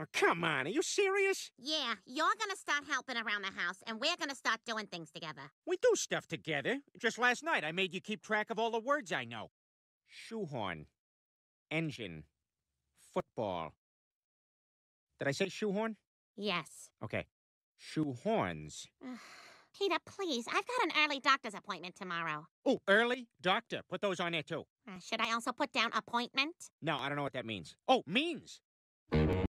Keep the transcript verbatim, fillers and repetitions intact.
come on. Are you serious? Yeah, you're gonna start helping around the house, and we're gonna start doing things together. We do stuff together. Just last night, I made you keep track of all the words I know. Shoehorn. Engine. Football. Did I say shoehorn? Yes. Okay. Shoehorns. Peter, please, I've got an early doctor's appointment tomorrow. Oh, early? Doctor. Put those on there, too. Uh, should I also put down appointment? No, I don't know what that means. Oh, means.